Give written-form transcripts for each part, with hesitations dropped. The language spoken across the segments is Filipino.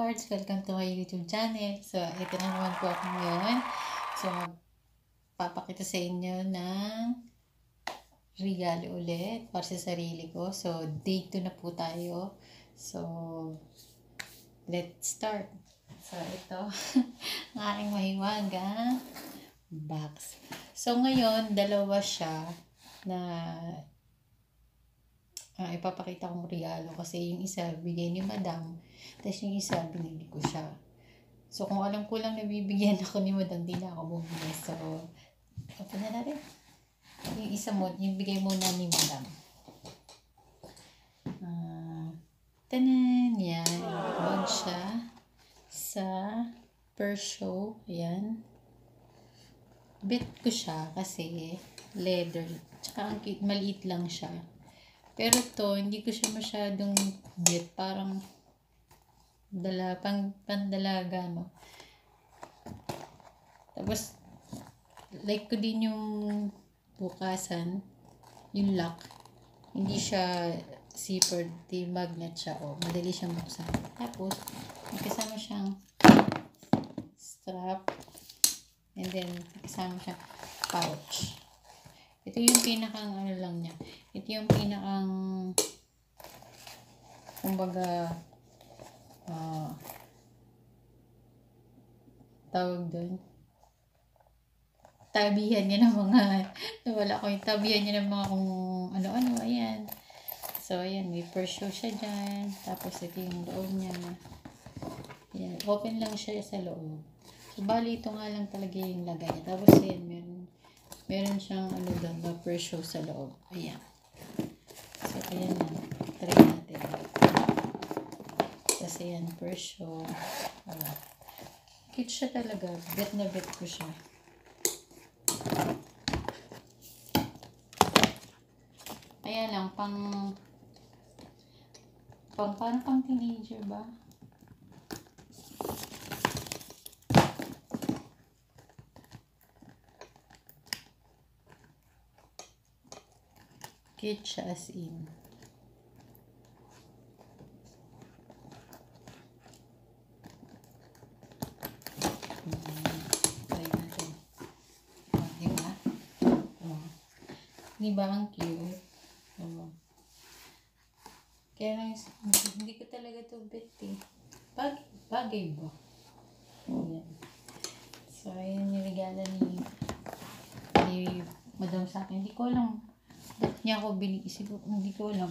Lords! Welcome to my YouTube channel. So, ito na naman po ako ngayon. So, magpapakita sa inyo ng regalo ulit para sa sarili ko. So, day 2 na po tayo. So, let's start. So, ito, ang aking mahiwagang box. So, ngayon, dalawa siya na ipapakita kong regalo kasi yung isa bigay ni madam, tapos yung isa binili ko siya. So kung alam ko lang nabibigyan ako ni madam, di na ako bumili. So open na natin. Yung isa mo, yung bigay muna ni madam. Tanan! Yan. Bag siya sa per show. Ayan. Bet ko siya kasi leather. Tsaka ang cute, maliit lang siya. Pero to, hindi ko siya masyadong bet. Parang pandalaga, no? Tapos, like ko din yung bukasan, yung lock. Hindi siya zipper, di magnet siya. O, madali siyang buksan. Tapos, may kasama siyang strap. And then, kasama siyang pouch. Ito yung pinakang ano lang niya. Ito yung pinakang kumbaga tawag doon. Tabihan niya ng mga nawala ko yung tabihan niya ng mga kung ano-ano. Ayan. So, ayan. May first show siya dyan. Tapos, ito yung loob niya. Ayan. Open lang siya sa loob. So, bali ito nga lang talaga yung lagay niya. Tapos, ayan. Meron siyang ano doon na per show sa loob. Ayan. So, ayan na. Try natin. Kasi ayan, per show. Cute siya talaga. Bet na bet ko siya. Ayan lang, parang pang teenager ba? Cute siya as in. Try natin. Diba? Diba ang cute? Kaya lang, hindi ko talaga ito bet eh. Bagay ba? Ayan. So, ayan yung regalo ni madam sa akin. Hindi ko alam. Ba't niya ako binigay? Hindi ko alam.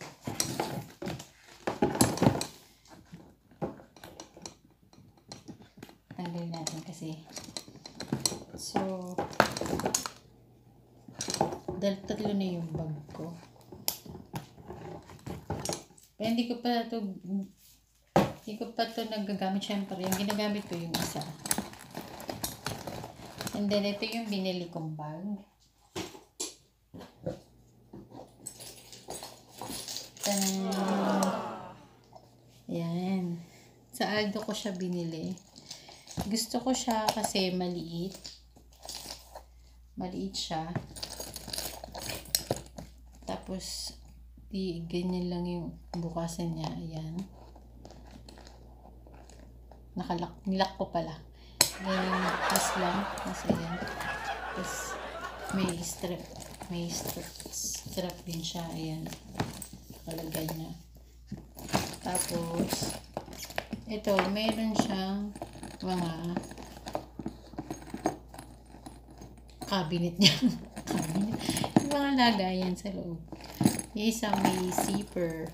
Tanggalin natin kasi. So, tatlo na yung bag ko. Pero hindi ko pa ito nagagamit. Siyempre, yung ginagamit ko yung isa. And then, ito yung binili kong bag. Ayan. Sa Aldo ko siya binili. Gusto ko siya kasi maliit. Maliit siya. Tapos, ganyan lang yung bukasan niya. Ayan. Nilak ko pala. Ganyan, tas lang. Kasi ayan. Tapos, may strap din siya. Ayan. Nakalagay niya. Tapos, ito, meron siyang mga cabinet niya. Cabinet. Yung mga lagayan sa loob. Yung isa may zipper.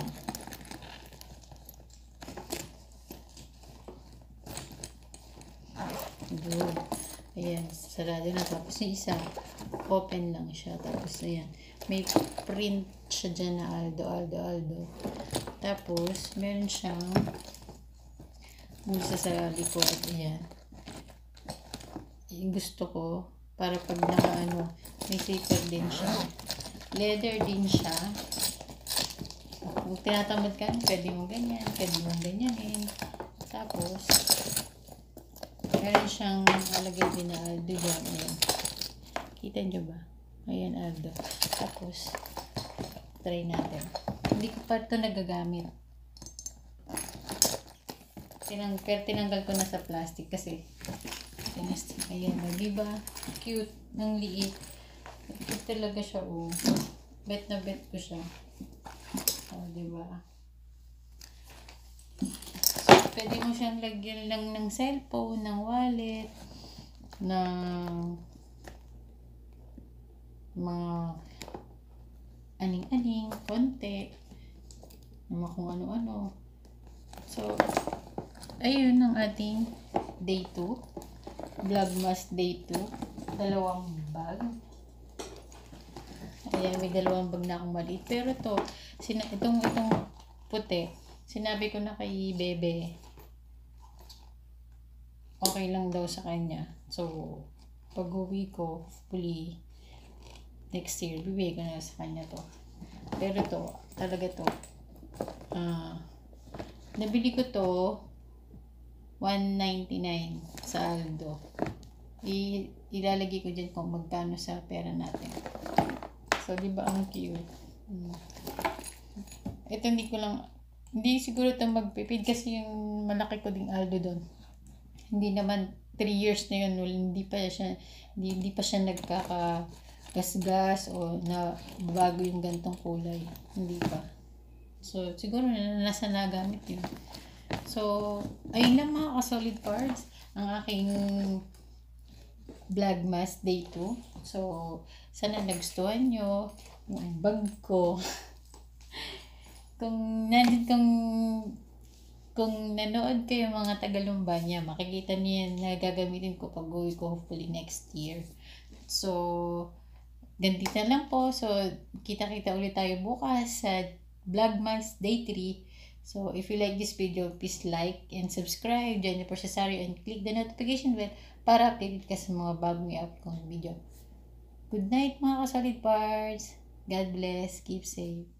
Good. Ayan, sarado na. Tapos yung isa, open lang siya. Tapos, ayan, may print siya dyan na aldo. Tapos, meron siyang bulsa sa likod. Ayan. Yung gusto ko, para pag may zipper din siya. Leather din siya. Kung tinatamad ka, pwede mo ganyan. Pwede mo ganyanin. Tapos, meron siyang alagay din na aldo dyan. Ayan. Kita nyo ba? Ayan, aldo. Tapos, try natin. Hindi ko pa ito nagagamit. Pero tinanggal ko na sa plastic kasi ayan, diba? Cute, ng liit. Cute talaga siya, oh. Bet na bet ko siya. Oh, diba? So, pwede mo siyang lagyan lang ng cellphone, ng wallet, ng mga aning-aning, konti, mga kung ano-ano. So, ayun ang ating day 2. Vlogmas day 2. Dalawang bag. Ayan, may dalawang bag na akong maliit. Pero itong puti, sinabi ko na kay Bebe, okay lang daw sa kanya. So, pag uwi ko, hopefully, next year, bibigay ko na sa kanya to. Pero talaga nabili ko to, $199 sa Aldo. Ilalagay ko dyan kung magkano sa pera natin. So, di ba ang cute? Ito hindi siguro ito magpipid kasi yung malaki ko ding Aldo doon. Hindi naman 3 years na yun, hindi pa siya nagkakagasgas o na bago yung gantong kulay. Hindi pa. So, siguro nasa nagamit yun. So, ayun lang mga ka-solid parts ang aking Vlogmas day 2. So, sana nagustuhan nyo yung bag ko. kung nanood kayo mga Tagalumba niya, makikita niyo yan na gagamitin ko pag uwi ko hopefully next year. So, ganito na lang po. So, kita-kita ulit tayo bukas sa Vlogmas day 3. So, if you like this video, please like and subscribe. Join the Cesario and click the notification bell para updated ka sa mga bagong i-upload video. Good night mga ka-solid parts. God bless. Keep safe.